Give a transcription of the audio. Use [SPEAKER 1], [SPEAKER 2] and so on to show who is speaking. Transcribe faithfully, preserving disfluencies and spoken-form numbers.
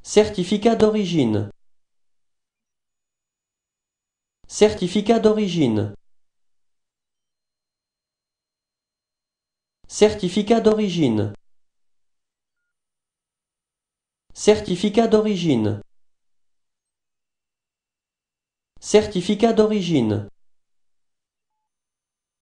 [SPEAKER 1] Certificat d'origine. Certificat d'origine. Certificat d'origine. Certificat d'origine. Certificat d'origine.